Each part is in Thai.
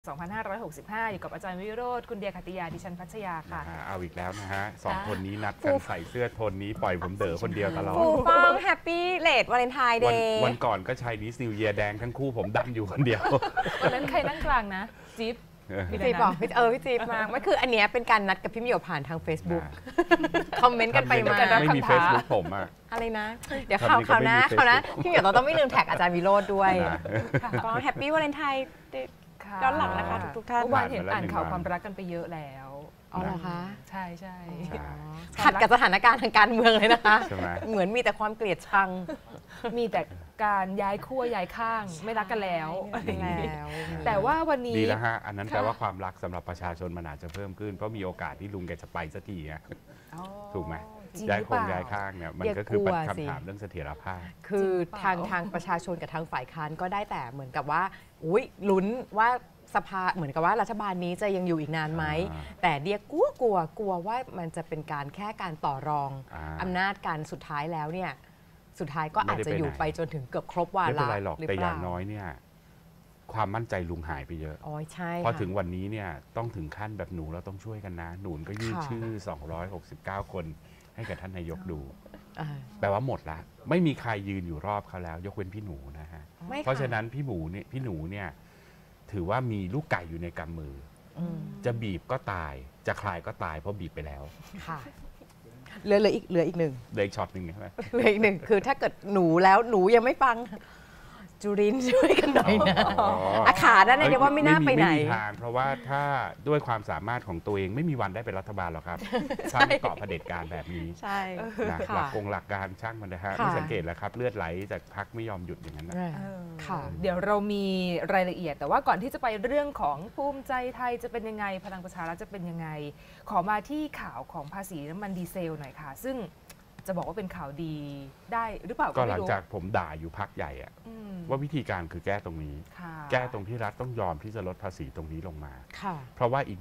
2565 อยู่กับอาจารย์วิโรจน์คุณเดียขัตติยาดิฉันพัชยาค่ะเอาอีกแล้วนะฮะสองคนนี้นัดกันใส่เสื้อโทนนี้ปล่อยผมเด๋อคนเดียวตลอดฟูฟังแฮปปี้เลดวาเลนไทน์เดย์วันก่อนก็ใช้นิสนิวเยียแดงทั้งคู่ผมดำอยู่คนเดียววันนั้นใครนั่งกลางนะจิ๊บพี่จิ๊บบอกพี่จิ๊บมากไม่คืออันนี้เป็นการนัดกับพี่มิโยผ่านทาง Facebook คอมเมนต์กันไปมาไม่มี Facebook ผมอะไรนะเดี๋ยวข่าวหน้าพี่มิโยต้องไม่ลืมแท็กอาจารย์วิโรจน์ด้วยก็แฮปปี้วาเลนไทน์ย้อนหลังนะคะทุกท่านวันเห็นอ่านข่าวความรักกันไปเยอะแล้วอ๋อเหรอคะใช่ใช่ขัดกับสถานการณ์ทางการเมืองเลยนะคะเหมือนมีแต่ความเกลียดชังมีแต่การย้ายขั้วย้ายข้างไม่รักกันแล้วแต่ว่าวันนี้ดีแล้วฮะอันนั้นแปลว่าความรักสำหรับประชาชนมันอาจจะเพิ่มขึ้นเพราะมีโอกาสที่ลุงแกจะไปสักทีถูกไหมย้ายคนย้ายข้างเนี่ยมันก็คือคำถามเรื่องเสถียรภาพคือทางประชาชนกับทางฝ่ายค้านก็ได้แต่เหมือนกับว่าลุ้นว่าสภาเหมือนกับว่ารัฐบาลนี้จะยังอยู่อีกนานไหมแต่เดียกลัวว่ามันจะเป็นการแค่การต่อรองอำนาจกันสุดท้ายแล้วเนี่ยสุดท้ายก็อาจจะอยู่ไปจนถึงเกือบครบวาระไม่เป็นไรหรอกแต่อย่างน้อยเนี่ยความมั่นใจลุงหายไปเยอะใช่พอถึงวันนี้เนี่ยต้องถึงขั้นแบบหนูเราต้องช่วยกันนะหนูก็ยื่นชื่อ269คนให้กับท่านนายกดูแปลว่าหมดละไม่มีใครยืนอยู่รอบเขาแล้วยกเว้นพี่หนูนะฮะเพราะฉะนั้นพี่หนูเนี่ยถือว่ามีลูกไก่อยู่ในกำมือจะบีบก็ตายจะคลายก็ตายเพราะบีบไปแล้วค่ะเหลืออีกหนึ่งเหลืออีกช็อตหนึ่งใช่ไหมเหลืออีกหนึ่งคือถ้าเกิดหนูแล้วหนูยังไม่ฟังจุรินช่วยกันหน่อยนะอาขาด้านในว่าไม่น่าไปไหนไม่มีทางเพราะว่าถ้าด้วยความสามารถของตัวเองไม่มีวันได้เป็นรัฐบาลหรอกครับช่างเกาะเผด็จการแบบนี้ใช่หลักการช่างมันนะฮะไม่สังเกตแล้วครับเลือดไหลจากพรรคไม่ยอมหยุดอย่างนั้นนะเดี๋ยวเรามีรายละเอียดแต่ว่าก่อนที่จะไปเรื่องของภูมิใจไทยจะเป็นยังไงพลังประชารัฐจะเป็นยังไงขอมาที่ข่าวของภาษีน้ำมันดีเซลหน่อยค่ะซึ่งจะบอกว่าเป็นข่าวดีได้หรือเปล่าก็หลังจากผมด่าอยู่พักใหญ่ว่าวิธีการคือแก้ตรงนี้แก้ตรงที่รัฐต้องยอมที่จะลดภาษีตรงนี้ลงมาเพราะว่าอีก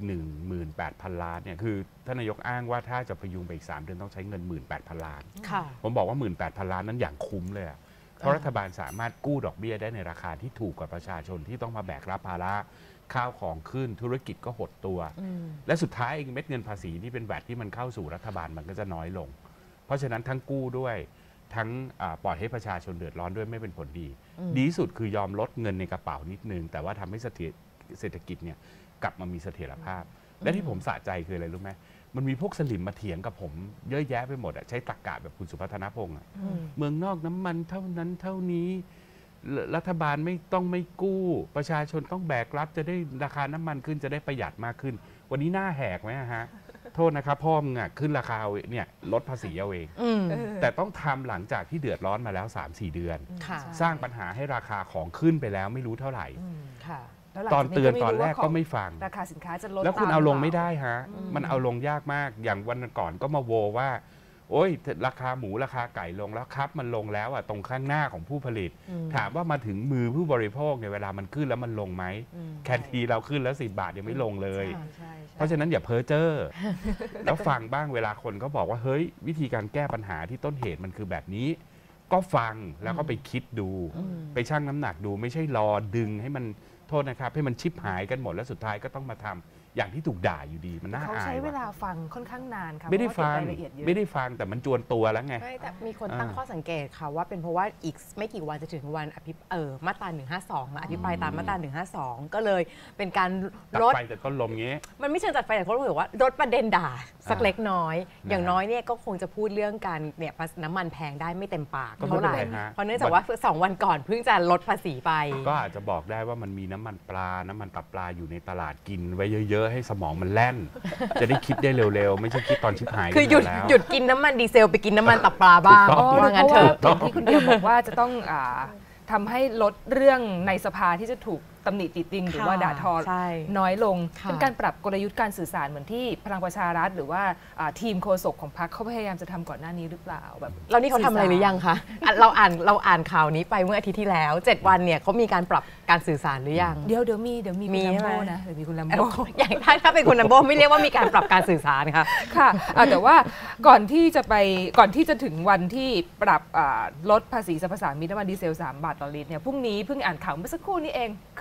18,000 ล้านเนี่ยคือท่านนายกอ้างว่าถ้าจะพยุงไปอีก3 เดือนต้องใช้เงิน 18,000 ล้านผมบอกว่า 18,000 ล้านนั้นอย่างคุ้มเลยเพราะรัฐบาลสามารถกู้ดอกเบี้ยได้ในราคาที่ถูกกว่าประชาชนที่ต้องมาแบกรับภาระข้าวของขึ้นธุรกิจก็หดตัวและสุดท้ายเม็ดเงินภาษีที่เป็นแวดที่มันเข้าสู่รัฐบาลมันก็จะน้อยลงเพราะฉะนั้นทั้งกู้ด้วยทั้งปล่อยให้ประชาชนเดือดร้อนด้วยไม่เป็นผลดีดีที่สุดคือยอมลดเงินในกระเป๋านิดนึงแต่ว่าทำให้เศรษฐกิจเนี่ยกลับมามีเสถียรภาพและที่ผมสะใจคืออะไรรู้ไหมมันมีพวกสลิมมาเถียงกับผมเยอะแยะไปหมดใช้ตรรกะแบบคุณสุพัฒนพงศ์เมืองนอกน้ำมันเท่านั้นเท่านี้รัฐบาลไม่กู้ประชาชนต้องแบกรับจะได้ราคาน้ำมันขึ้นจะได้ประหยัดมากขึ้นวันนี้หน้าแหกไหมฮะโทษนะครับพ่อมึงขึ้นราคาเนี่ยลดภาษีเอาเองแต่ต้องทำหลังจากที่เดือดร้อนมาแล้ว 3-4 เดือนสร้างปัญหาให้ราคาของขึ้นไปแล้วไม่รู้เท่าไหร่ตอนเตือนตอนแรกก็ไม่ฟังราคาสินค้าจะลดแล้วคุณเอาลงไม่ได้ฮะมันเอาลงยากมากอย่างวันก่อนก็มาโวว่าโอ้ยราคาหมูราคาไก่ลงแล้วครับมันลงแล้วตรงข้างหน้าของผู้ผลิตถามว่ามาถึงมือผู้บริโภคเนี่ยเวลามันขึ้นแล้วมันลงไหมแคนทีเราขึ้นแล้ว10 บาทยังไม่ลงเลยเพราะฉะนั้นอย่าเพ้อเจ้อแล้วฟังบ้างเวลาคนก็บอกว่าเฮ้ยวิธีการแก้ปัญหาที่ต้นเหตุมันคือแบบนี้ก็ฟังแล้วก็ไปคิดดูไปชั่งน้ำหนักดูไม่ใช่รอดึงให้มันโทษนะครับให้มันชิบหายกันหมดแล้วสุดท้ายก็ต้องมาทำอย่างที่ถูกด่าอยู่ดีมันน่าอายเขาใช้เวลาฟังค่อนข้างนานค่ะไม่ได้ฟังแต่มันจวนตัวแล้วไงแต่มีคนตั้งข้อสังเกตค่ะว่าเป็นเพราะว่าอีกไม่กี่วันจะถึงวันมาตรา152มาอภิปรายตามมาตรา152ก็เลยเป็นการลดไฟแต่ต้นลมงี้มันไม่เชิงตัดไฟแต่เขาบอกว่าลดประเด็นด่าสักเล็กน้อยอย่างน้อยเนี่ยก็คงจะพูดเรื่องการเนี่ยน้ำมันแพงได้ไม่เต็มปากเท่าไหร่เพราะเนื่องจากว่า2 วันก่อนเพิ่งจะลดภาษีไปก็อาจจะบอกได้ว่ามันมีน้ำมันปลาน้ำมันตับปลาอยู่ในตลาดกินไว้เยอะให้สมองมันแล่นจะได้คิดได้เร็วๆไม่ใช่คิดตอนชิบหายคือหยุดกินน้ำมันดีเซลไปกินน้ำมันตับปลาบ้างว่างั้นเถอะที่คุณเดียวบอกว่าจะต้องทำให้ลดเรื่องในสภาที่จะถูกตำหนิติติงหรือว่าด่าทอน้อยลงเป็นการปรับกลยุทธ์การสื่อสารเหมือนที่พลังประชารัฐหรือว่าทีมโฆษกของพรรคเขาพยายามจะทำก่อนหน้านี้หรือเปล่าแบบแล้วนี่เขาทำอะไรหรือยังคะเราอ่านข่าวนี้ไปเมื่ออาทิตย์ที่แล้ว7 วันเนี่ยเขามีการปรับการสื่อสารหรือยังเดี๋ยวมีคุณลัมโบ้นะเดี๋ยวมีคุณลัมโบ้อย่างถ้าเป็นคุณลัมโบ้ไม่เรียกว่ามีการปรับการสื่อสารค่ะแต่ว่าก่อนที่จะถึงวันที่ปรับลดภาษีสรรพสามิตน้ำมันดีเซล3 บาทต่อลิตรเนี่ยพรุ่งนี้เพิ่งอ่านข่าวเมื่อสักครู่นี้เองคื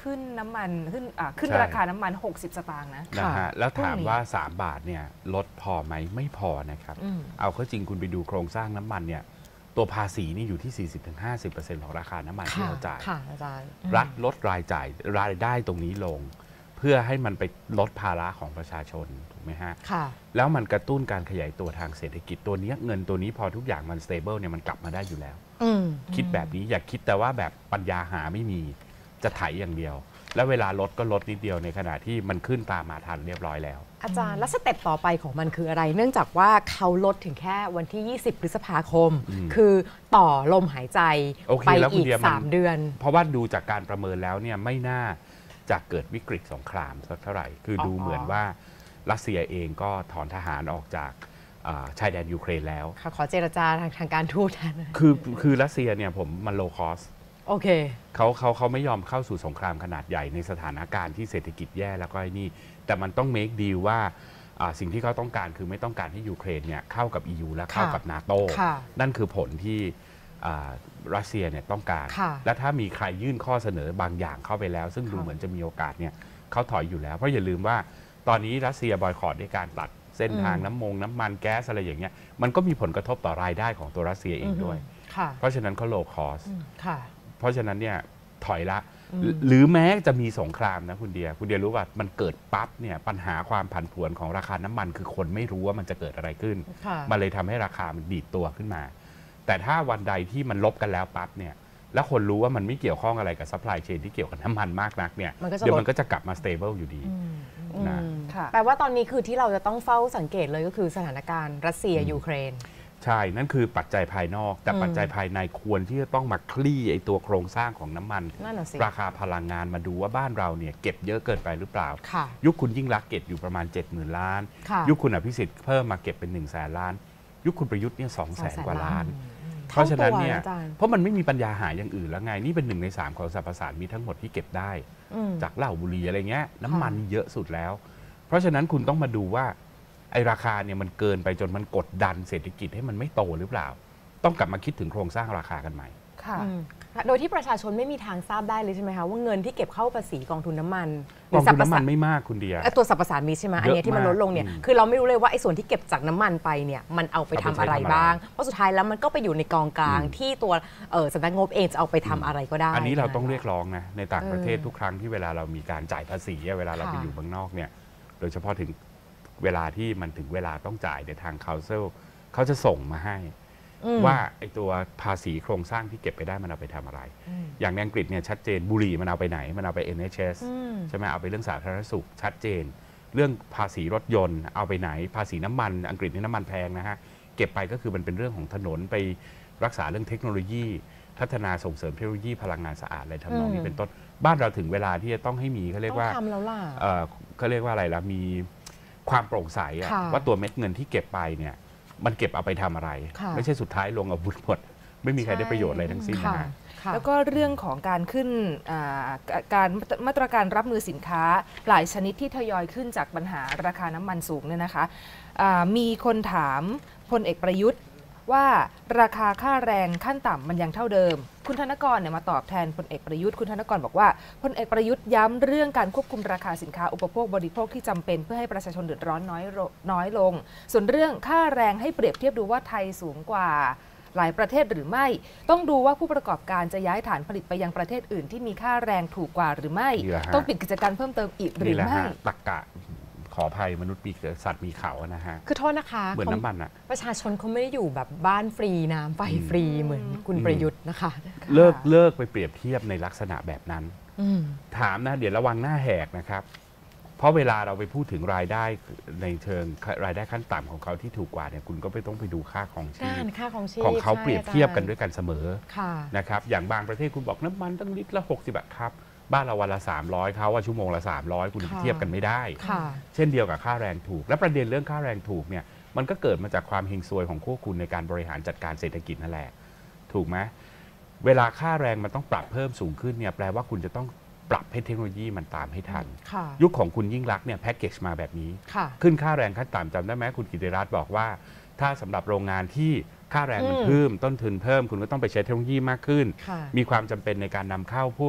ขึ้นน้ำมันขึ้นราคาน้ำมัน60 สตางค์นะฮะแล้วถามว่า3 บาทเนี่ยลดพอไหมไม่พอนะครับเอาเข้าจริงคุณไปดูโครงสร้างน้ำมันเนี่ยตัวภาษีนี่อยู่ที่ 40-50% ของราคาน้ำมันที่เราจ่ายรัฐลดรายจ่ายรายได้ตรงนี้ลงเพื่อให้มันไปลดภาระของประชาชนถูกไหมฮะแล้วมันกระตุ้นการขยายตัวทางเศรษฐกิจตัวนี้เงินตัวนี้พอทุกอย่างมัน stable เนี่ยมันกลับมาได้อยู่แล้วคิดแบบนี้อย่าคิดแต่ว่าแบบปัญญาหาไม่มีจะไถอย่างเดียวแล้วเวลาลดก็ลดนิดเดียวในขณะที่มันขึ้นตามมาทันเรียบร้อยแล้วอาจารย์แล้วสเต็ปต่อไปของมันคืออะไรเนื่องจากว่าเขาลดถึงแค่วันที่20 พฤษภาคมคือต่อลมหายใจไปอีก3 เดือนเพราะว่าดูจากการประเมินแล้วเนี่ยไม่น่าจะเกิดวิกฤตสงครามสักเท่าไหร่คือดูเหมือนว่ารัสเซียเองก็ถอนทหารออกจากชายแดนยูเครนแล้วขอเจรจาทางการทูตคือรัสเซียเนี่ยผมมันโลคอสโอเคเขาไม่ยอมเข้าสู่สงครามขนาดใหญ่ในสถานการณ์ที่เศรษฐกิจแย่แล้วก็นี่แต่มันต้อง make deal ว่าสิ่งที่เขาต้องการคือไม่ต้องการให้ยูเครนเนี่ยเข้ากับ EU และเข้ากับนาโตนั่นคือผลที่รัสเซียเนี่ยต้องการและถ้ามีใครยื่นข้อเสนอบางอย่างเข้าไปแล้วซึ่งดูเหมือนจะมีโอกาสเนี่ยเขาถอยอยู่แล้วเพราะอย่าลืมว่าตอนนี้รัสเซียบอยคอตด้วยการตัดเส้นทางน้ำมันแก๊สอะไรอย่างเงี้ยมันก็มีผลกระทบต่อรายได้ของตัวรัสเซียเองด้วยเพราะฉะนั้นเขาโลคอสเพราะฉะนั้นเนี่ยถอยละหรือแม้จะมีสงครามนะคุณเดียรู้ว่ามันเกิดปั๊บเนี่ยปัญหาความผันผวนของราคาน้ำมันคือคนไม่รู้ว่ามันจะเกิดอะไรขึ้นมันเลยทำให้ราคามันดีดตัวขึ้นมาแต่ถ้าวันใดที่มันลบกันแล้วปั๊บเนี่ยแล้วคนรู้ว่ามันไม่เกี่ยวข้องอะไรกับซัพพลายเชนที่เกี่ยวกับน้ำมันมากนักเนี่ยเดี๋ยวมันก็จะกลับมาสเตเบิลอยู่ดีนะแปลว่าตอนนี้คือที่เราจะต้องเฝ้าสังเกตเลยก็คือสถานการณ์รัสเซียยูเครนใช่นั่นคือปัจจัยภายนอกแต่ปัจจัยภายในควรที่จะต้องมาคลี่ไอ้ตัวโครงสร้างของน้ำมันราคาพลังงานมาดูว่าบ้านเราเนี่ยเก็บเยอะเกินไปหรือเปล่ายุคคุณยิ่งรักเก็บอยู่ประมาณ 70,000 ล้านยุคคุณอภิสิทธิ์เพิ่มมาเก็บเป็น100,000 ล้านยุคคุณประยุทธ์เนี่ย200,000 กว่าล้านเพราะฉะนั้นเนี่ยเพราะมันไม่มีปัญญาหาอย่างอื่นแล้วไงนี่เป็น1 ใน 3ของสรรพสามิตทั้งหมดที่เก็บได้จากเหล้าบุหรี่อะไรเงี้ยน้ำมันเยอะสุดแล้วเพราะฉะนั้นคุณต้องมาดูว่าไอราคาเนี่ยมันเกินไปจนมันกดดันเศรษฐกิจให้มันไม่โตหรือเปล่าต้องกลับมาคิดถึงโครงสร้างราคากันใหม่ค่ะโดยที่ประชาชนไม่มีทางทราบได้เลยใช่ไหมคะว่าเงินที่เก็บเข้าภาษีกองทุนน้ำมันกองทุนน้ำมันไม่มากคุณเดียตัวสรรพสามิตใช่ไหมอันนี้ที่มันลดลงเนี่ยคือเราไม่รู้เลยว่าไอ้ส่วนที่เก็บจากน้ำมันไปเนี่ยมันเอาไปทำอะไรบ้างเพราะสุดท้ายแล้วมันก็ไปอยู่ในกองกลางที่ตัวสำนักงบเองจะเอาไปทำอะไรก็ได้อันนี้เราต้องเรียกร้องนะในต่างประเทศทุกครั้งที่เวลาเรามีการจ่ายภาษีเวลาเราไปอยู่เมืองนอกเนี่ยโดยเฉพาะถึงเวลาที่มันถึงเวลาต้องจ่ายในทาง Council เขาจะส่งมาให้ว่าไอ้ตัวภาษีโครงสร้างที่เก็บไปได้มันเอาไปทำอะไรอย่างในอังกฤษเนี่ยชัดเจนบุหรี่มันเอาไปไหนมันเอาไป NHS ใช่ไหมเอาไปเรื่องสาธารณสุขชัดเจนเรื่องภาษีรถยนต์เอาไปไหนภาษีน้ำมันอังกฤษนี่น้ำมันแพงนะฮะเก็บไปก็คือมันเป็นเรื่องของถนนไปรักษาเรื่องเทคโนโลยีพัฒนาส่งเสริมเทคโนโลยีพลังงานสะอาดอะไรทำนองนี้เป็นต้นบ้านเราถึงเวลาที่จะต้องให้มีเขาเรียกว่าเขาเรียกว่าอะไรล่ะมีความโปร่งใสว่าตัวเม็ดเงินที่เก็บไปเนี่ยมันเก็บเอาไปทำอะไรไม่ใช่สุดท้ายลงอาวุธหมดไม่มีใครได้ประโยชน์อะไรทั้งสิ้นนะแล้วก็เรื่องของการขึ้นการมาตรการรับมือสินค้าหลายชนิดที่ทยอยขึ้นจากปัญหาราคาน้ำมันสูงเนี่ยนะคะมีคนถามพลเอกประยุทธ์ว่าราคาค่าแรงขั้นต่ำมันยังเท่าเดิมคุณธนกรเนี่ยมาตอบแทนพลเอกประยุทธ์คุณธนกรบอกว่าพลเอกประยุทธ์ย้ำเรื่องการควบคุมราคาสินค้าอุปโภคบริโภคที่จำเป็นเพื่อให้ประชาชนเดือดร้อนน้อยลงส่วนเรื่องค่าแรงให้เปรียบเทียบดูว่าไทยสูงกว่าหลายประเทศหรือไม่ต้องดูว่าผู้ประกอบการจะย้ายฐานผลิตไปยังประเทศอื่นที่มีค่าแรงถูกกว่าหรือไม่ต้องปิดกิจการเพิ่มเติมอีกหรือไม่ตรรกะขออภัยมนุษย์มีสัตว์มีเขานะฮะคือโทษนะคะเหมือนน้ำมันอะประชาชนเขาไม่ได้อยู่แบบบ้านฟรีน้ำไฟฟรีเหมือนคุณประยุทธ์นะคะเลิกไปเปรียบเทียบในลักษณะแบบนั้นถามนะเดี๋ยวระวังหน้าแหกนะครับเพราะเวลาเราไปพูดถึงรายได้ในเชิงรายได้ขั้นต่ำของเขาที่ถูกกว่าเนี่ยคุณก็ไม่ต้องไปดูค่าของชีพของเขาเปรียบเทียบกันด้วยกันเสมอนะครับอย่างบางประเทศคุณบอกน้ำมันตั้งลิตรละ60 บาทครับบ้านเราวันละ300เขาว่าชั่วโมงละ300คุณเทียบกันไม่ได้เช่นเดียวกับค่าแรงถูกและประเด็นเรื่องค่าแรงถูกเนี่ยมันก็เกิดมาจากความเฮงซวยของพวกคุณในการบริหารจัดการเศรษฐกิจนั่นแหละถูกไหมเวลาค่าแรงมันต้องปรับเพิ่มสูงขึ้นเนี่ยแปลว่าคุณจะต้องปรับให้เทคโนโลยีมันตามให้ทันยุคของคุณยิ่งรักเนี่ยแพ็กเกจมาแบบนี้ขึ้นค่าแรงขั้นต่ำจำได้ไหมคุณกิติรัตน์บอกว่าถ้าสำหรับโรงงานที่ค่าแรงมันเพิ่มต้นทุนเพิ่มคุณก็ต้องไปใช้เทคโนโลยีมากขึ้นมีความจำเป็นในการนำเข้าพวก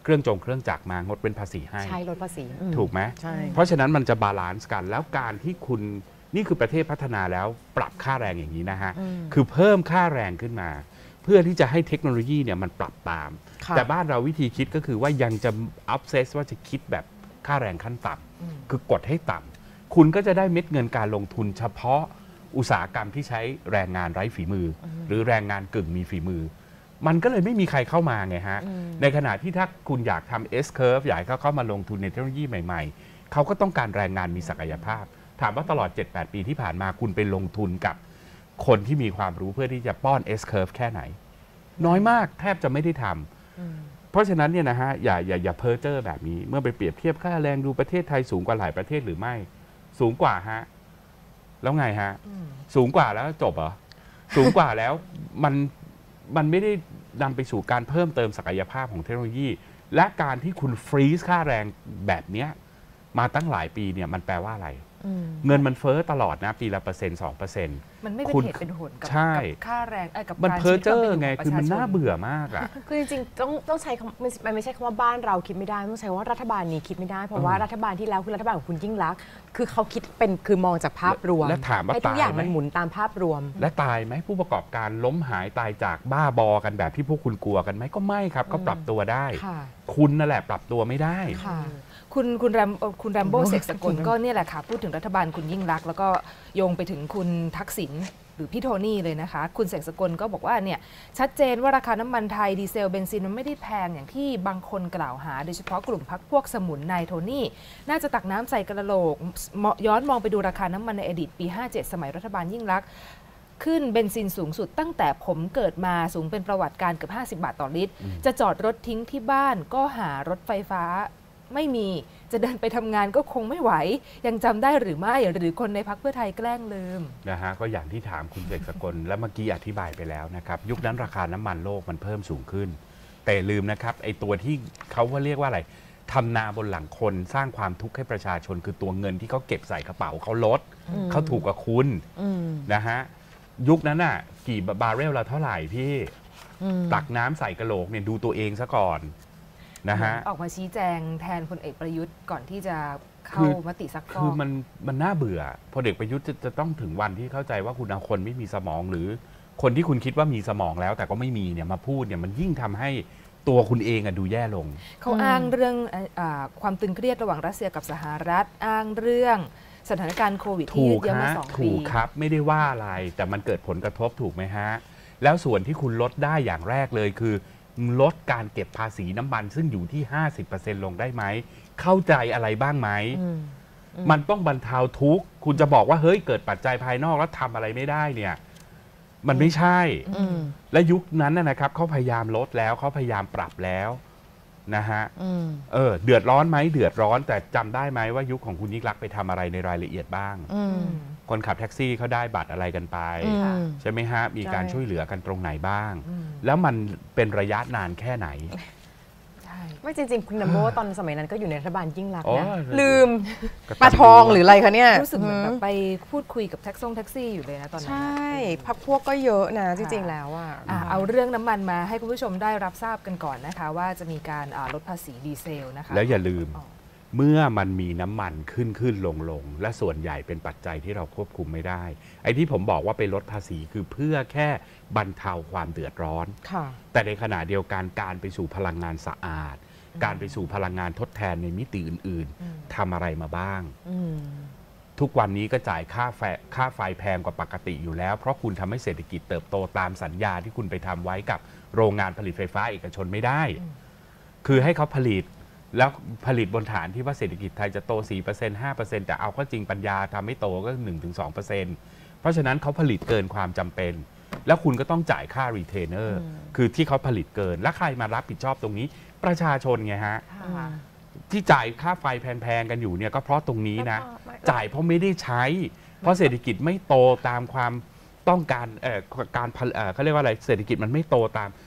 เครื่องจักรมางดเว้นภาษีให้ใช่ลดภาษีถูกไหมใช่เพราะฉะนั้นมันจะบาลานซ์กันแล้วการที่คุณนี่คือประเทศพัฒนาแล้วปรับค่าแรงอย่างนี้นะฮะคือเพิ่มค่าแรงขึ้นมาเพื่อที่จะให้เทคโนโลยีเนี่ยมันปรับตามแต่บ้านเราวิธีคิดก็คือว่ายังจะอัพเซสว่าจะคิดแบบค่าแรงขั้นต่ำคือกดให้ต่ำคุณก็จะได้เม็ดเงินการลงทุนเฉพาะอุตสาหกรรมที่ใช้แรงงานไร้ฝีมือหรือแรงงานกึ่งมีฝีมือมันก็เลยไม่มีใครเข้ามาไงฮะในขณะที่ถ้าคุณอยากทำ S curve อยากให้เขาเข้ามาลงทุนในเทคโนโลยีใหม่ๆเขาก็ต้องการแรงงานมีศักยภาพถามว่าตลอด 7-8 ปีที่ผ่านมาคุณไปลงทุนกับคนที่มีความรู้เพื่อที่จะป้อน S curve แค่ไหนน้อยมากแทบจะไม่ได้ทำเพราะฉะนั้นเนี่ยนะฮะอย่าเพ้อเจ้อแบบนี้เมื่อไปเปรียบเทียบค่าแรงดูประเทศไทยสูงกว่าหลายประเทศหรือไม่สูงกว่าฮะแล้วไงฮะสูงกว่าแล้วจบเหรอสูงกว่าแล้วมันไม่ได้นำไปสู่การเพิ่มเติมศักยภาพของเทคโนโลยีและการที่คุณฟรีซค่าแรงแบบนี้มาตั้งหลายปีเนี่ยมันแปลว่าอะไรเงินมันเฟ้อตลอดนะปีละ1%2% มันไม่เป็นเหตุเป็นผลกับค่าแรงกับมันเพ้อเจ้อไงคือมันน่าเบื่อมากอ่ะคือจริงๆต้องใช้มันไม่ใช่คำว่าบ้านเราคิดไม่ได้ต้องใช้ว่ารัฐบาลนี้คิดไม่ได้เพราะว่ารัฐบาลที่แล้วคือรัฐบาลของคุณยิ่งลักษณ์คือเขาคิดเป็นคือมองจากภาพรวมและถามว่าให้ทุกอย่างมันหมุนตามภาพรวมและตายไหมผู้ประกอบการล้มหายตายจากบ้าบอกันแบบที่พวกคุณกลัวกันไหมก็ไม่ครับก็ปรับตัวได้คุณนั่นแหละปรับตัวไม่ได้คุณแรมโบ้เสกสกลก็เนี่ยแหละค่ะพูดถึงรัฐบาลคุณยิ่งลักษณ์แล้วก็โยงไปถึงคุณทักษิณหรือพี่โทนี่เลยนะคะคุณเสกสกลก็บอกว่าเนี่ยชัดเจนว่าราคาน้ำมันไทยดีเซลเบนซินมันไม่ได้แพงอย่างที่บางคนกล่าวหาโดยเฉพาะกลุ่มพรรคพวกสมุนนายโทนี่น่าจะตักน้ำใส่กระโหลกย้อนมองไปดูราคาน้ำมันในอดีตปี 57 สมัยรัฐบาลยิ่งลักษณ์ขึ้นเบนซินสูงสุดตั้งแต่ผมเกิดมาสูงเป็นประวัติการเกือบ50 บาทต่อลิตรจะจอดรถทิ้งที่บ้านก็หารถไฟฟ้าไม่มีจะเดินไปทำงานก็คงไม่ไหวยังจำได้หรือไม่หรือคนในพรรคเพื่อไทยแกล้งลืมนะฮะก็อย่างที่ถามคุณเสกสกลและเมื่อกี้อธิบายไปแล้วนะครับยุคนั้นราคาน้ำมันโลกมันเพิ่มสูงขึ้นแต่ลืมนะครับไอตัวที่เขาเรียกว่าอะไรทำนาบนหลังคนสร้างความทุกข์ให้ประชาชนคือตัวเงินที่เขาเก็บใส่กระเป๋าเขาลดเขาถูกกว่าคุณนะฮะยุคนั้นน่ะกี่บาร์เรลละเท่าไหร่พี่ตักน้ำใส่กระโหลกเนี่ยดูตัวเองซะก่อนนะฮะออกมาชี้แจงแทนพลเอกประยุทธ์ก่อนที่จะเข้ามติซักฟอกคือมันน่าเบื่อพลเอกประยุทธ์จะต้องถึงวันที่เข้าใจว่าคุณเอาคนไม่มีสมองหรือคนที่คุณคิดว่ามีสมองแล้วแต่ก็ไม่มีเนี่ยมาพูดเนี่ยมันยิ่งทำให้ตัวคุณเองดูแย่ลงเขาอ้างเรื่องความตึงเครียดระหว่างรัสเซียกับสหรัฐอ้างเรื่องสถานการณ์โควิดที่ยืดเยื้อมา2 ปีถูกครับไม่ได้ว่าอะไรแต่มันเกิดผลกระทบถูกไหมฮะแล้วส่วนที่คุณลดได้อย่างแรกเลยคือลดการเก็บภาษีน้ำมันซึ่งอยู่ที่ 50% ลงได้ไหมเข้าใจอะไรบ้างไหมมันต้องบรรเทาทุกข์คุณจะบอกว่าเฮ้ยเกิดปัจจัยภายนอกแล้วทำอะไรไม่ได้เนี่ยมันไม่ใช่และยุคนั้นนะครับเขาพยายามลดแล้วเขาพยายามปรับแล้วนะฮะเดือดร้อนไหมเดือดร้อนแต่จำได้ไหมว่ายุคของคุณยิ่งลักษณ์ไปทำอะไรในรายละเอียดบ้างคนขับแท็กซี่เขาได้บัตรอะไรกันไปใช่ไหมฮะมีการช่วยเหลือกันตรงไหนบ้างแล้วมันเป็นระยะนานแค่ไหนไม่จริงๆคุณนัมโบตอนสมัยนั้นก็อยู่ในรัฐบาลยิ่งลักษณ์นะลืมปลาทองหรืออะไรคะเนี่ยรู้สึกเหมือนแบบไปพูดคุยกับแท็กซี่อยู่เลยนะตอนนั้นใช่พักพวกก็เยอะนะจริงๆแล้วเอาเรื่องน้ำมันมาให้คุณผู้ชมได้รับทราบกันก่อนนะคะว่าจะมีการลดภาษีดีเซลนะคะแล้วอย่าลืมเมื่อมันมีน้ำมันขึ้นลงและส่วนใหญ่เป็นปัจจัยที่เราควบคุมไม่ได้ไอ้ที่ผมบอกว่าไปลดภาษีคือเพื่อแค่บรรเทาความเดือดร้อนแต่ในขณะเดียวกันการไปสู่พลังงานสะอาดการไปสู่พลังงานทดแทนในมิติอื่นๆทำอะไรมาบ้างทุกวันนี้ก็จ่ายค่าไฟแพงกว่าปกติอยู่แล้วเพราะคุณทำให้เศรษฐกิจเติบโตตามสัญญาที่คุณไปทำไว้กับโรงงานผลิตไฟฟ้าเอกชนไม่ได้คือให้เขาผลิตแล้วผลิตบนฐานที่ว่าเศรษฐกิจไทยจะโต 4% 5% แต่เอาก็จริงปัญญาทำให้โตก็ 1-2% เพราะฉะนั้นเขาผลิตเกินความจำเป็นแล้วคุณก็ต้องจ่ายค่ารีเทนเนอร์คือที่เขาผลิตเกินแล้วใครมารับผิดชอบตรงนี้ประชาชนไงฮะที่จ่ายค่าไฟแพงๆกันอยู่เนี่ยก็เพราะตรงนี้นะจ่ายเพราะไม่ได้ใช้เพราะเศรษฐกิจไม่โตตามความต้องการการเขาเรียกว่าอะไรเศรษฐกิจมันไม่โตตาม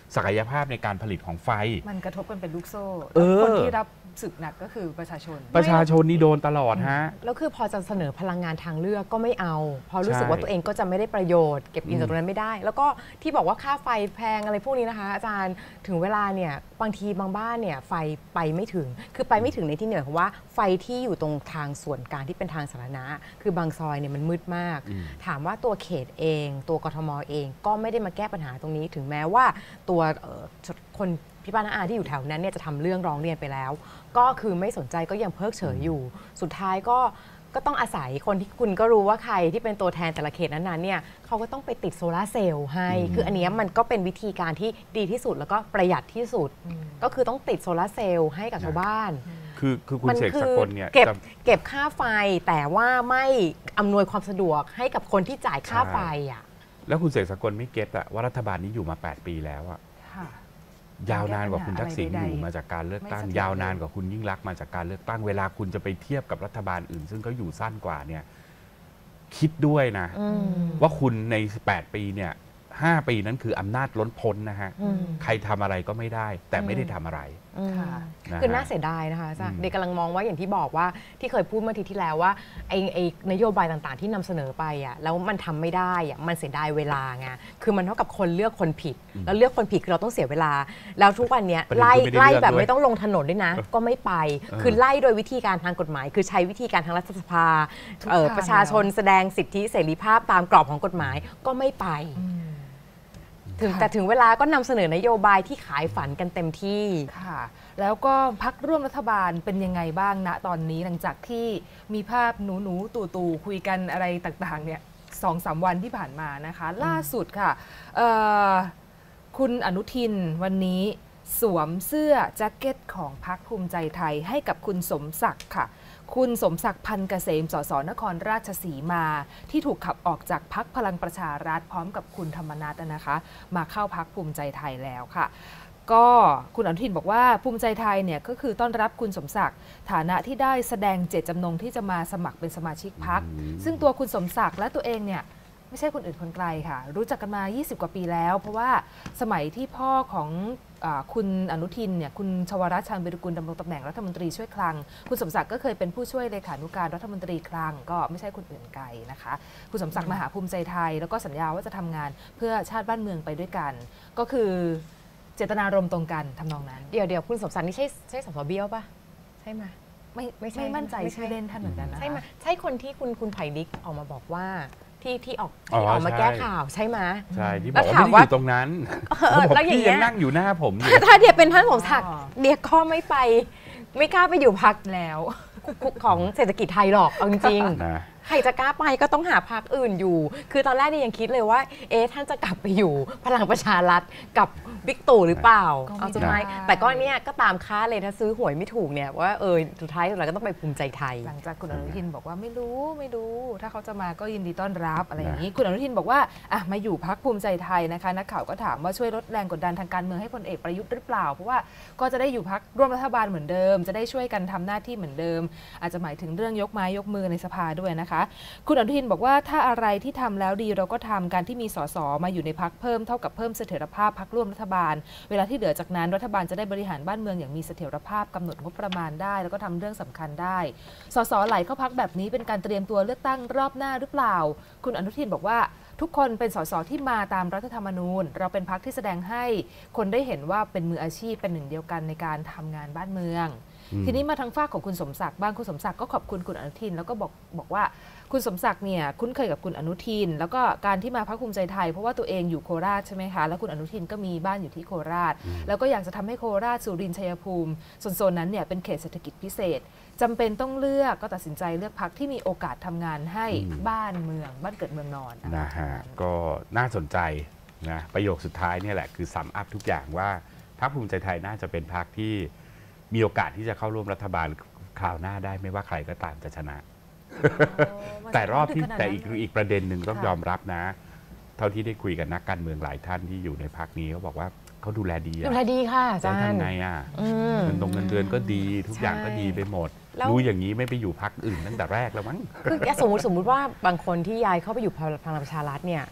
ศักยภาพในการผลิตของไฟมันกระทบกันเป็นลูกโซ่คแล้วนที่รับสึกหนักก็คือประชาชนนี่โดนตลอดฮะแล้วคือพอจะเสนอพลังงานทางเลือกก็ไม่เอาพอรู้สึกว่าตัวเองก็จะไม่ได้ประโยชน์เก็บอินจากตรงนั้นไม่ได้แล้วก็ที่บอกว่าค่าไฟแพงอะไรพวกนี้นะคะอาจารย์ถึงเวลาเนี่ยบางทีบางบ้านเนี่ยไฟไปไม่ถึงคือไปไม่ถึงในที่เหนือของว่าไฟที่อยู่ตรงทางส่วนกลางที่เป็นทางสาธารณะคือบางซอยเนี่ยมันมืดมากถามว่าตัวเขตเองตัวกทมเองก็ไม่ได้มาแก้ปัญหาตรงนี้ถึงแม้ว่าตัวคนพี่ป้าน้าอาที่อยู่แถวนั้นเนี่ยจะทำเรื่องร้องเรียนไปแล้วก็คือไม่สนใจก็ยังเพิกเฉยอยู่สุดท้ายก็ต้องอาศัยคนที่คุณก็รู้ว่าใครที่เป็นตัวแทนแต่ละเขตนั้นๆเนี่ยเขาก็ต้องไปติดโซลาร์เซลล์ให้คืออันนี้มันก็เป็นวิธีการที่ดีที่สุดแล้วก็ประหยัดที่สุดก็คือต้องติดโซลาร์เซลล์ให้กับชาวบ้านคือคุณเสกสกลเนี่ยเก็บค่าไฟแต่ว่าไม่อำนวยความสะดวกให้กับคนที่จ่ายค่าไฟอ่ะแล้วคุณเสกสกลไม่เก็ตอะว่ารัฐบาลนี้อยู่มา8 ปีแล้วอะยาวนานกว่าคุณทักษิณอยู่มาจากการเลือกตั้งยาวนานกว่าคุณยิ่งลักษณ์มาจากการเลือกตั้งเวลาคุณจะไปเทียบกับรัฐบาลอื่นซึ่งเขาอยู่สั้นกว่าเนี่ยคิดด้วยนะว่าคุณใน8 ปีเนี่ย5 ปีนั้นคืออำนาจล้นพ้นนะฮะใครทำอะไรก็ไม่ได้แต่ไม่ได้ทำอะไรคือน่าเสียดายนะคะจ้ะเด็กกำลังมองว่าอย่างที่บอกว่าที่เคยพูดเมื่อทีที่แล้วว่าไอ้นโยบายต่างๆที่นำเสนอไปอ่ะแล้วมันทำไม่ได้อ่ะมันเสียดายเวลาไงคือมันเท่ากับคนเลือกคนผิดแล้วเลือกคนผิดคือเราต้องเสียเวลาแล้วทุกวันนี้ไล่แบบไม่ต้องลงถนนด้วยนะก็ไม่ไปคือไล่โดยวิธีการทางกฎหมายคือใช้วิธีการทางรัฐสภาประชาชนแสดงสิทธิเสรีภาพตามกรอบของกฎหมายก็ไม่ไปแต่ถึงเวลาก็นำเสนอนโยบายที่ขายฝันกันเต็มที่ค่ะแล้วก็พรรคร่วมรัฐบาลเป็นยังไงบ้างณตอนนี้หลังจากที่มีภาพหนูตู่คุยกันอะไรต่างๆเนี่ย2-3 วันที่ผ่านมานะคะล่าสุดค่ะคุณอนุทินวันนี้สวมเสื้อแจ็คเก็ตของพรรคภูมิใจไทยให้กับคุณสมศักดิ์ค่ะคุณสมศักดิ์พันธ์เกษม สส นครราชสีมาที่ถูกขับออกจากพรรคพลังประชารัฐพร้อมกับคุณธรรมนัสนะคะมาเข้าพรรคภูมิใจไทยแล้วค่ะก็คุณอนุทินบอกว่าภูมิใจไทยเนี่ยก็คือต้อนรับคุณสมศักดิ์ฐานะที่ได้แสดงเจตจำนงที่จะมาสมัครเป็นสมาชิกพรรคซึ่งตัวคุณสมศักดิ์และตัวเองเนี่ยไม่ใช่คนอื่นคนไกลค่ะรู้จักกันมา20 กว่าปีแล้วเพราะว่าสมัยที่พ่อของคุณอนุทินเนี่ยคุณชวรัตน์ ชาญวิรกูลดำรงตำแหน่งรัฐมนตรีช่วยคลังคุณสมศักดิ์ก็เคยเป็นผู้ช่วยเลขานุการรัฐมนตรีคลังก็ไม่ใช่คนอื่นไกลนะคะคุณสมศักดิ์มาหาภูมิใจไทยแล้วก็สัญญาว่าจะทำงานเพื่อชาติบ้านเมืองไปด้วยกันก็คือเจตนารมณ์ตรงกันทำนองนั้นเดี๋ยวคุณสมศักดิ์นี่ใช่สสเบี้ยวปะใช่ไหมไม่มั่นใจชื่อเล่นท่านเหมือนกันนะใช่ไหมใช่คนที่คุณไผ่ลิกออกมาบอกว่าที่ออกมาแก้ข่าวใช่ไหมใช่ที่บอกว่าไม่ได้อยู่ตรงนั้นแล้วอย่างนี้ยังนั่งอยู่หน้าผมถ้าเดียเป็นท่านสมศักดิ์เดียก็ไม่ไปไม่กล้าไปอยู่พรรคแล้วของเศรษฐกิจไทยหรอกเอาจริงใครจะกล้าไปก็ต้องหาพรรคอื่นอยู่คือตอนแรกเนี่ยยังคิดเลยว่าท่านจะกลับไปอยู่พลังประชารัฐกับบิ๊กตู่หรือเปล่าเอาสุดท้ายแต่ก็เนี่ยก็ตามค่าเลยถ้าซื้อหวยไม่ถูกเนี่ยว่าสุดท้ายเราก็ต้องไปภูมิใจไทยหลังจากคุณอนุทินบอกว่าไม่รู้ถ้าเขาจะมาก็ยินดีต้อนรับอะไรอย่างนี้คุณอนุทินบอกว่ามาอยู่พรรคภูมิใจไทยนะคะนักข่าวก็ถามว่าช่วยลดแรงกดดันทางการเมืองให้พลเอกประยุทธ์หรือเปล่าเพราะว่าก็จะได้อยู่พรรคร่วมรัฐบาลเหมือนเดิมจะได้ช่วยกันทำหน้าที่เหมือนเดิมอาจจะหมายถึงเรื่องยกไม้ยกมือในสภาด้วยนะคะคุณอนุทินบอกว่าถ้าอะไรที่ทำแล้วดีเราก็ทำการที่มีสสมาอยู่ในพรรคเพิ่มเท่ากับเพิ่มเสถียรภาพพรรคร่วมรัฐบาลเวลาที่เหลือจากนั้นรัฐบาลจะได้บริหารบ้านเมืองอย่างมีเสถียรภาพกำหนดงบประมาณได้แล้วก็ทำเรื่องสำคัญได้สสไหลเข้าพรรคแบบนี้เป็นการเตรียมตัวเลือกตั้งรอบหน้าหรือเปล่าคุณอนุทินบอกว่าทุกคนเป็นสสที่มาตามรัฐธรรมนูญเราเป็นพรรคที่แสดงให้คนได้เห็นว่าเป็นมืออาชีพเป็นหนึ่งเดียวกันในการทำงานบ้านเมืองทีนี้มาทางฝ้าของคุณสมศักดิ์บ้างคุณสมศักดิ์ก็ขอบคุณคุณอนุทินแล้วก็บอกว่าคุณสมศักดิ์เนี่ยคุ้นเคยกับคุณอนุทินแล้วก็การที่มาพรรคภูมิใจไทยเพราะว่าตัวเองอยู่โคราชใช่ไหมคะแล้วคุณอนุทินก็มีบ้านอยู่ที่โคราชแล้วก็อยากจะทำให้โคราชสุรินทร์ชัยภูมิโซนนั้นเนี่ยเป็นเขตเศรษฐกิจพิเศษจำเป็นต้องเลือกก็ตัดสินใจเลือกพรรคที่มีโอกาสทำงานให้บ้านเมืองบ้านเกิดเมืองนอนนะฮะก็น่าสนใจนะประโยคสุดท้ายเนี่ยแหละคือซัมอัพทุกอย่างว่าพรรคภูมิใจไทยน่าจะเป็นพรรคที่มีโอกาสที่จะเข้าร่วมรัฐบาลคราวหน้าได้ไม่ว่าใครก็ตามจะชนะแต่รอบที่แต่อีกประเด็นหนึ่งต้องยอมรับนะเท่าที่ได้คุยกับนักการเมืองหลายท่านที่อยู่ในพรรคนี้เขาบอกว่าเขาดูแลดีค่ะอาจารย์ทำไงเงินเดือนก็ดีทุกอย่างก็ดีไปหมดรู้อย่างนี้ไม่ไปอยู่พรรคอื่นตั้งแต่แรกแล้วมั้งคือสมมติว่าบางคนที่ย้ายเข้าไปอยู่พลังประชารัฐเนี่ย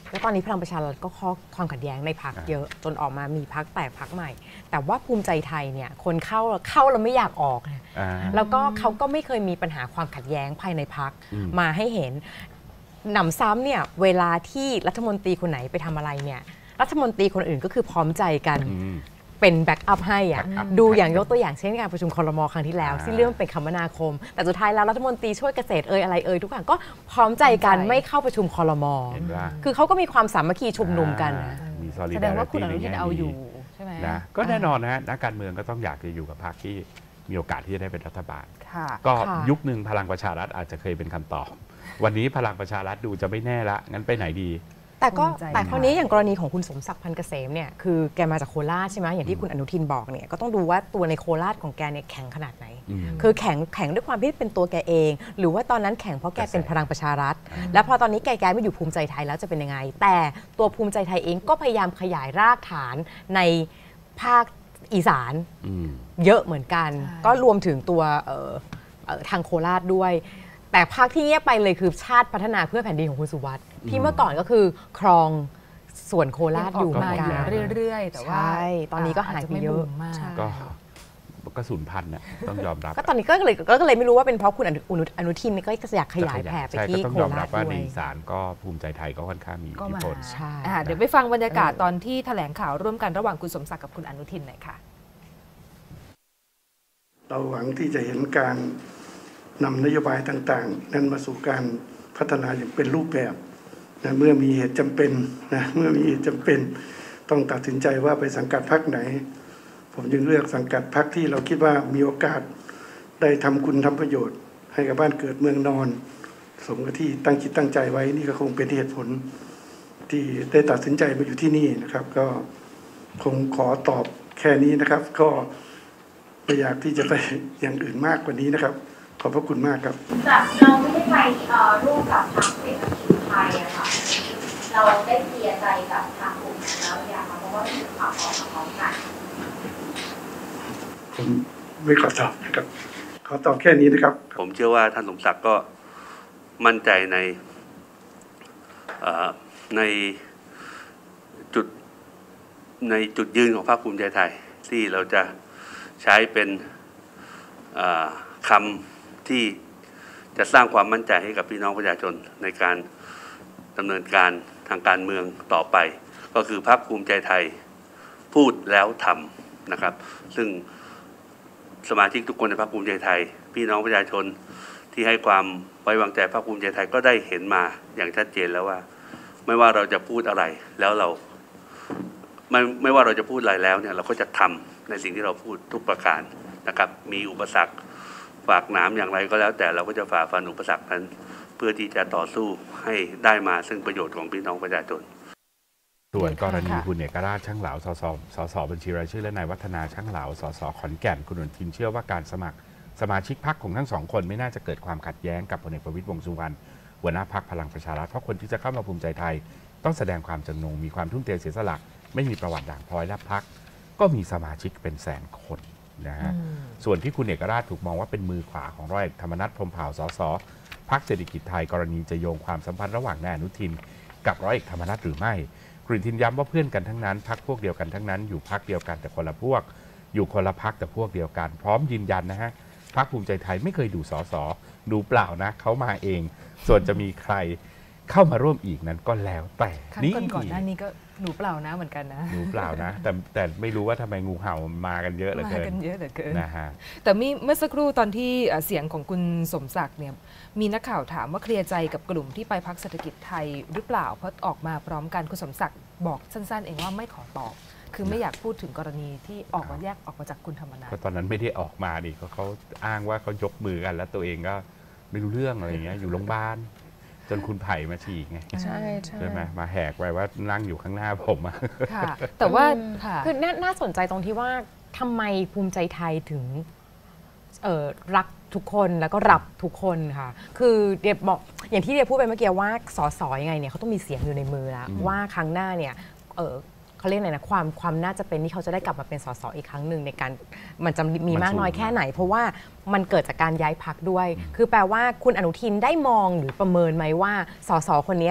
แล้วตอนนี้พลังประชารัฐก็ข้อความขัดแย้งในพรรคเยอะจนออกมามีพรรคแตกพรรคใหม่ แต่ว่าภูมิใจไทยเนี่ยคนเข้าแล้วไม่อยากออกแล้วก็เขาก็ไม่เคยมีปัญหาความขัดแย้งภายในพรรคมาให้เห็นหนำซ้ำเนี่ยเวลาที่รัฐมนตรีคนไหนไปทำอะไรเนี่ยรัฐมนตรีคนอื่นก็คือพร้อมใจกันเป็นแบ็กอัพให้อ่ะดูอย่างยกตัวอย่างเช่นการประชุมครม.ครั้งที่แล้วที่เรื่องเป็นคมนาคมแต่สุดท้ายแล้วรัฐมนตรีช่วยเกษตรอะไรทุกอย่างก็พร้อมใจกันไม่เข้าประชุมครม.คือเขาก็มีความสามัคคีชุมนุมกันแสดงว่าคุณอนุทินเอาอยู่ใช่ไหมนะก็แน่นอนนะนักการเมืองก็ต้องอยากจะอยู่กับพรรคที่มีโอกาสที่จะได้เป็นรัฐบาลก็ยุคหนึ่งพลังประชารัฐอาจจะเคยเป็นคำตอบวันนี้พลังประชารัฐดูจะไม่แน่ละงั้นไปไหนดีแต่คราวนี้อย่างกรณีของคุณสมศักดิ์พันเกษมเนี่ยคือแกมาจากโคราชใช่ไหมอย่างที่คุณอนุทินบอกเนี่ยก็ต้องดูว่าตัวในโคราชของแกเนี่ยแข็งขนาดไหนคือแข็งด้วยความที่เป็นตัวแกเองหรือว่าตอนนั้นแข็งเพราะแกเป็นพลังประชารัฐแล้วพอตอนนี้แกไม่อยู่ภูมิใจไทยแล้วจะเป็นยังไงแต่ตัวภูมิใจไทยเองก็พยายามขยายรากฐานในภาคอีสานเยอะเหมือนกันก็รวมถึงตัวทางโคราชด้วยแต่ภาคที่เงียบไปเลยคือชาติพัฒนาเพื่อแผ่นดินของคุณสุวัสดิ์ที่เมื่อก่อนก็คือครองส่วนโคราชอยู่มาเรื่อยๆแต่ว่าตอนนี้ก็หายไปเยอะก็สูญพันธุ์เนี่ยต้องยอมรับก็ตอนนี้ก็เลยไม่รู้ว่าเป็นเพราะคุณอนุทินก็อยากขยายแผ่ไปที่โคราชด้วยต้องยอมรับว่าในอีสานก็ภูมิใจไทยก็ค่อนข้างมีอิทธิพลเดี๋ยวไปฟังบรรยากาศตอนที่แถลงข่าวร่วมกันระหว่างคุณสมศักดิ์กับคุณอนุทินหน่อยค่ะเราหวังที่จะเห็นการนำนโยบายต่างๆนั้นมาสู่การพัฒนาอย่างเป็นรูปแบบนะเมื่อมีเหตุจำเป็นนะเมื่อมีเหตุจำเป็นต้องตัดสินใจว่าไปสังกัดพรรคไหนผมจึงเลือกสังกัดพรรคที่เราคิดว่ามีโอกาสได้ทำคุณทำประโยชน์ให้กับบ้านเกิดเมืองนอนสมกับที่ตั้งจิตตั้งใจไว้นี่ก็คงเป็นเหตุผลที่ได้ตัดสินใจมาอยู่ที่นี่นะครับก็คงขอตอบแค่นี้นะครับก็ไม่อยากที่จะไปอย่างอื่นมากกว่านี้นะครับขอบพระคุณมากครับจากเราไม่ได้ไปร่วมกับทางเศรษฐกิจไทยอะค่ะเราได้เคลียร์ใจกับทางกลุ่มแล้วอย่างเพราะว่ามีข่าวออกมาพร้อมกันผมไม่ขอตอบนะครับขอตอบแค่นี้นะครับผมเชื่อว่าท่านสมศักดิ์ก็มั่นใจในจุดยืนของพรรคภูมิใจไทยที่เราจะใช้เป็นคำที่จะสร้างความมั่นใจให้กับพี่น้องประชาชนในการดำเนินการทางการเมืองต่อไปก็คือพรรคภูมิใจไทยพูดแล้วทำนะครับซึ่งสมาชิกทุกคนในพรรคภูมิใจไทยพี่น้องประชาชนที่ให้ความไว้วางใจพรรคภูมิใจไทยก็ได้เห็นมาอย่างชัดเจนแล้วว่าไม่ว่าเราจะพูดอะไรแล้วเราไม่ว่าเราจะพูดอะไรแล้วเนี่ยเราก็จะทำในสิ่งที่เราพูดทุกประการนะครับมีอุปสรรคฝากหนามอย่างไรก็แล้วแต่เราก็จะฝ่าฟันอุปสรรคนั้นเพื่อที่จะต่อสู้ให้ได้มาซึ่งประโยชน์ของพี่น้องประชาชนส่วนกรณีคุณเอกราชช่างเหลาสสบัญชีรายชื่อและนายวัฒนาช่างเหลาสสขอนแก่นคุณอนุทินเชื่อว่าการสมัครสมาชิกพรรคของทั้งสองคนไม่น่าจะเกิดความขัดแย้งกับพลเอกประวิตรวงษ์สุวรรณหัวหน้าพรรคพลังประชารัฐเพราะคนที่จะเข้ามาภูมิใจไทยต้องแสดงความจำนงมีความทุ่มเทเสียสละไม่มีประวัติด่างพร้อยและพรรคก็มีสมาชิกเป็นแสนคนนะฮะส่วนที่คุณเอกราชถูกมองว่าเป็นมือขวาของร้อยเอกธรรมนัสพรหมเผ่าสสพรรคเศรษฐกิจไทยกรณีจะโยงความสัมพันธ์ระหว่างนายอนุทินกับร้อยเอกธรรมนัสหรือไม่คุณอนุทินย้ำว่าเพื่อนกันทั้งนั้นพรรคพวกเดียวกันทั้งนั้นอยู่พรรคเดียวกันแต่คนละพวกอยู่คนละพรรคแต่พวกเดียวกันพร้อมยืนยันนะฮะพรรคภูมิใจไทยไม่เคยดูสสดูเปล่านะเขามาเองส่วนจะมีใครเข้ามาร่วมอีกนั้นก็แล้วแต่นี่ก่อนหน้านี้ก็หนูเปล่านะเหมือนกันนะหนูเปล่านะแต่ไม่รู้ว่าทำไมงูเห่ามากันเยอะเหลือเกินนะฮะแต่เมื่อสักครู่ตอนที่เสียงของคุณสมศักดิ์เนี่ยมีนักข่าวถามว่าเคลียร์ใจกับกลุ่มที่ไปพรรคเศรษฐกิจไทยหรือเปล่าเพราะออกมาพร้อมกันคุณสมศักดิ์บอกสั้นๆเองว่าไม่ขอตอบคือไม่อยากพูดถึงกรณีที่ออกมาแยกออกมาจากคุณธรรมนัสเพราะตอนนั้นไม่ได้ออกมาดิเขาอ้างว่าเขายกมือกันแล้วตัวเองก็ไม่รู้เรื่องอะไรอย่างเงี้ยอยู่โรงพยาบาลจนคุณไผ่มาฉีกไงใช่ไหมมาแหกไว้ว่านั่งอยู่ข้างหน้าผมอะแต่ว่าคือน่าสนใจตรงที่ว่าทำไมภูมิใจไทยถึงรักทุกคนแล้วก็รับทุกคนค่ะคือเดียบอกอย่างที่เดียพูดไปเมื่อกี้ว่าสสยังไงเนี่ยเขาต้องมีเสียงอยู่ในมือแล้วว่าครั้งหน้าเนี่ยเขาเรียกอะไรนะความน่าจะเป็นที่เขาจะได้กลับมาเป็นสสอีกครั้งหนึ่งในการมันจะมีมากน้อยแค่ไหนเพราะว่ามันเกิดจากการย้ายพรรคด้วยคือแปลว่าคุณอนุทินได้มองหรือประเมินไหมว่าสสคนนี้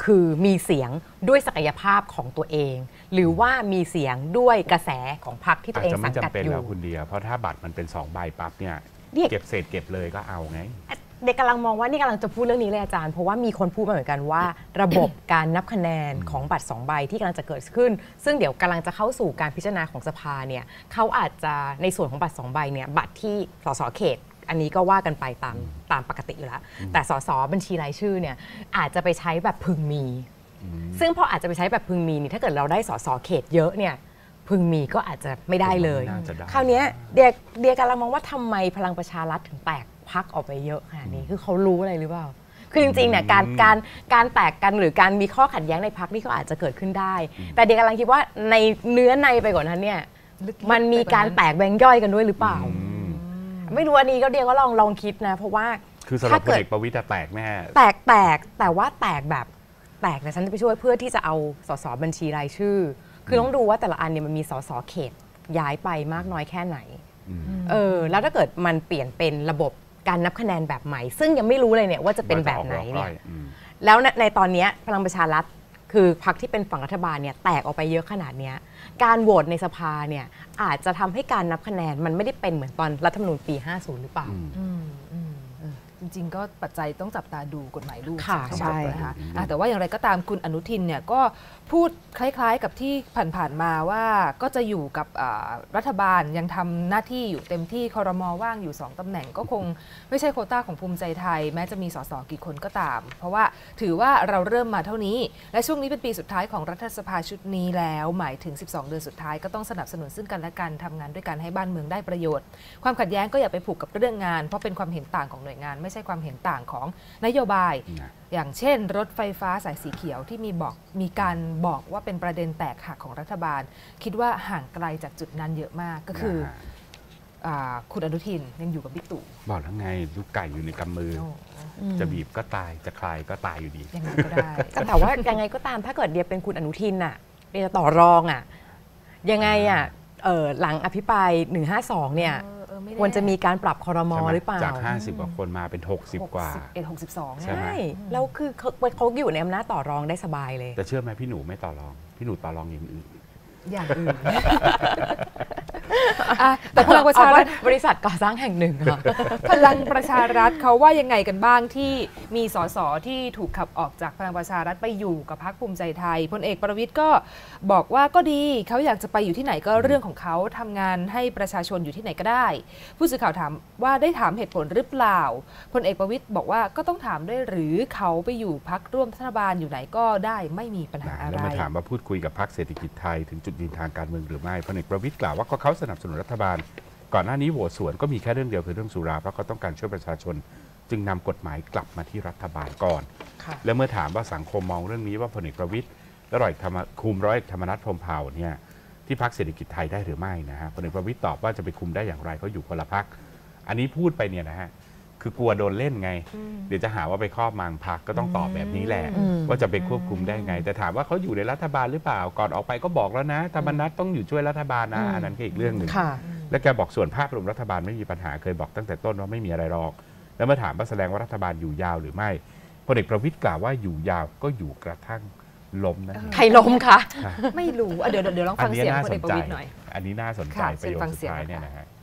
คือมีเสียงด้วยศักยภาพของตัวเอง หรือว่ามีเสียงด้วยกระแสของพรรคที่ตัวเองสังกัดอยู่อาจจะไม่จำเป็นแล้วคุณเดียเพราะถ้าบัตรมันเป็น2 ใบปั๊บเนี่ยเก็บเศษเก็บเลยก็เอาไงเด็กกำลังมองว่านี่กำลังจะพูดเรื่องนี้เลยอาจารย์เพราะว่ามีคนพูดมาเหมือนกันว่า ระบบการนับคะแนนของบัตร2 ใบที่กำลังจะเกิดขึ้นซึ่งเดี๋ยวกำลังจะเข้าสู่การพิจารณาของสภาเนี่ยเขาอาจจะในส่วนของบัตร2 ใบเนี่ยบัตรที่สสเขตอันนี้ก็ว่ากันไปตามปกติอยู่แล้วแต่สสบัญชีรายชื่อเนี่ยอาจจะไปใช้แบบพึงมีซึ่งพออาจจะไปใช้แบบพึงมีนี่ถ้าเกิดเราได้สสเขตเยอะเนี่ยพึงมีก็อาจจะไม่ได้เลยคราวนี้เดียกำลังมองว่าทำไมพลังประชารัฐถึงแตกพรรคออกไปเยอะขนาดนี้คือเขารู้อะไรหรือเปล่าคือจริงๆเนี่ยการแตกกันหรือการมีข้อขัดแย้งในพรรคนี่ก็อาจจะเกิดขึ้นได้แต่เดียกำลังคิดว่าในเนื้อในไปกว่านั้นเนี่ยมันมีการแตกแบ่งย่อยกันด้วยหรือเปล่าไม่รู้อันนี้ก็เดียก็ลองคิดนะเพราะว่าคือสำหรับพลเอกประวิตรแตกแน่แต่ว่าแตกแบบแตกแต่ฉันจะไปช่วยเพื่อที่จะเอาสสบัญชีรายชื่อคือต้องดูว่าแต่ละอันเนี่ยมันมีสสเขตย้ายไปมากน้อยแค่ไหนแล้วถ้าเกิดมันเปลี่ยนเป็นระบบการนับคะแนนแบบใหม่ซึ่งยังไม่รู้เลยเนี่ยว่าจะเป็นแบบไหนเนี่ยแล้วในตอนนี้พลังประชารัฐคือพรรคที่เป็นฝั่งรัฐบาลเนี่ยแตกออกไปเยอะขนาดนี้การโหวตในสภาเนี่ยอาจจะทำให้การนับคะแนนมันไม่ได้เป็นเหมือนตอนรัฐธรรมนูญปี 50 หรือเปล่าจริงๆก็ปัจจัยต้องจับตาดูกฎหมายลูกใช่นะคะแต่ว่าอย่างไรก็ตามคุณอนุทินเนี่ยก็พูดคล้ายๆกับที่ผ่านๆมาว่าก็จะอยู่กับรัฐบาลยังทำหน้าที่อยู่เต็มที่ครม.ว่างอยู่2 ตำแหน่งก็คงไม่ใช่โควต้าของภูมิใจไทยแม้จะมีสสกี่คนก็ตามเพราะว่าถือว่าเราเริ่มมาเท่านี้และช่วงนี้เป็นปีสุดท้ายของรัฐสภาชุดนี้แล้วหมายถึง12 เดือนสุดท้ายก็ต้องสนับสนุนซึ่งกันและกันทำงานด้วยกันให้บ้านเมืองได้ประโยชน์ความขัดแย้งก็อย่าไปผูกกับเรื่องงานเพราะเป็นความเห็นต่างของหน่วยงานไม่ใช่ความเห็นต่างของนโยบายอย่างเช่นรถไฟฟ้าสายสีเขียวที่มีการบอกว่าเป็นประเด็นแตกหักของรัฐบาลคิดว่าห่างไกลจากจุดนั้นเยอะมากก็คือคุณอนุทินยังอยู่กับบิ๊กตู่บอกแล้วไงลูกไก่อยู่ในกำมือจะบีบก็ตายจะคลายก็ตายอยู่ดียังไงก็ได้แต่ว่ายังไงก็ตามถ้าเกิดเดียเป็นคุณอนุทินน่ะเดียจะต่อรองอ่ะยังไงอ่ะหลังอภิปราย152เนี่ยควรจะมีการปรับครม.หรือเปล่าจาก50 กว่าคนมาเป็น60 กว่า 62ใช่แล้วคือเขาอยู่ในอำนาจต่อรองได้สบายเลยแต่เชื่อไหมพี่หนูไม่ต่อรองพี่หนูต่อรองอย่างอื่นแต่พลังประชารัฐบริษัทก่อสร้างแห่งหนึ่งค่ะพลังประชารัฐเขาว่ายังไงกันบ้างที่มีสสที่ถูกขับออกจากพลังประชารัฐไปอยู่กับพรรคภูมิใจไทยพลเอกประวิตรก็บอกว่าก็ดีเขาอยากจะไปอยู่ที่ไหนก็เรื่องของเขาทำงานให้ประชาชนอยู่ที่ไหนก็ได้ผู้สื่อข่าวถามว่าได้ถามเหตุผลหรือเปล่าพลเอกประวิตรบอกว่าก็ต้องถามด้วยหรือเขาไปอยู่พรรคร่วมรัฐบาลอยู่ไหนก็ได้ไม่มีปัญหาอะไรแล้วมาถามว่าพูดคุยกับพรรคเศรษฐกิจไทยถึงจุดยืนทางการเมืองหรือไม่พลเอกประวิตรกล่าวว่าก็เขาสนับสนุนรัฐบาลก่อนหน้านี้โหวตสวนก็มีแค่เรื่องเดียวคือเรื่องสุราเพราะเขาต้องการช่วยประชาชนจึงนำกฎหมายกลับมาที่รัฐบาลก่อนและเมื่อถามว่าสังคมมองเรื่องนี้ว่าพลเอกประวิตรและร้อยธรรมนัสพรหมเผ่าเนี่ยที่พรรคเศรษฐกิจไทยได้หรือไม่นะฮะพลเอกประวิตรตอบว่าจะไปคุมได้อย่างไรเขาอยู่คนละพรรคอันนี้พูดไปเนี่ยนะฮะคือกลัวโดนเล่นไงเดี๋ยวจะหาว่าไปครอบงำพรรคก็ต้องตอบแบบนี้แหละว่าจะไปควบคุมได้ไงแต่ถามว่าเขาอยู่ในรัฐบาลหรือเปล่าก่อนออกไปก็บอกแล้วนะธรรมนัสต้องอยู่ช่วยรัฐบาลนะอันนั้นก็อีกเรื่องหนึ่งและแกบอกส่วนภาพรวมรัฐบาลไม่มีปัญหาเคยบอกตั้งแต่ต้นว่าไม่มีอะไรหรอกแล้วเมื่อถามว่าแสดงว่ารัฐบาลอยู่ยาวหรือไม่พลเอกประวิตรกล่าวว่าอยู่ยาวก็อยู่กระทั่งล้มนั่นเองใครล้มคะไม่รู้เดี๋ยวลองฟังเสียงพลเอกประวิตรหน่อยอันนี้น่าสนใจประโยคสุดท้ายเนี่ยนะฮะ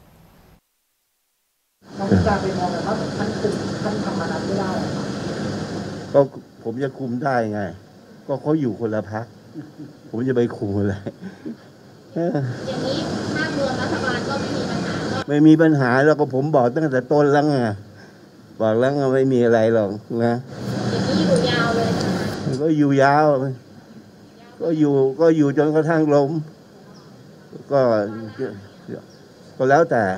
เราจะไปมองกันว่าท่านคุมท่านธรรมนัสไม่ได้ก็ผมจะคุมได้ไงก็เขาอยู่คนละพรรคผมจะไปคุมอะไรอย่างนี้ภาพรวมรัฐบาลก็ไม่มีปัญหาไม่มีปัญหาแล้วก็ผมบอกตั้งแต่ต้นแล้วไงบอกแล้วไม่มีอะไรหรอกนะอย่างนี้อยู่ยาวเลยก็อยู่ยาวก็อยู่จนกระทั่งล้มก็แล้วแต่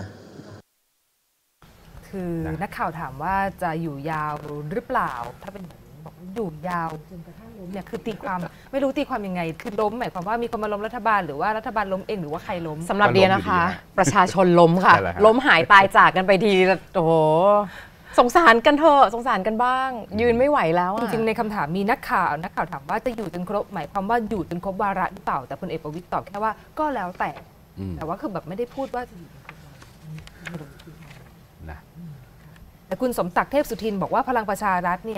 คือนักข่าวถามว่าจะอยู่ยาวหรือเปล่าถ้าเป็นบอกอยู่ยาวจนกระทั่งล้มเนี่ยคือตีความไม่รู้ตีความยังไงคือล้มหมายความว่ามีคนมาล้มรัฐบาลหรือว่ารัฐบาลล้มเองหรือว่าใครล้มสำหรับเดียนะคะประชาชนล้มค่ะล้มหายตายจากกันไปทีโอ้โหสงสารกันเถอะสงสารกันบ้างยืนไม่ไหวแล้วจริงๆในคำถามมีนักข่าวถามว่าจะอยู่จนครบหมายความว่าอยู่จนครบวาระหรือเปล่าแต่พลเอกประวิตรตอบแค่ว่าก็แล้วแต่ว่าคือแบบไม่ได้พูดว่าจะอยู่แต่คุณสมศักดิ์เทพสุทินบอกว่าพลังประชารัฐเนี่ย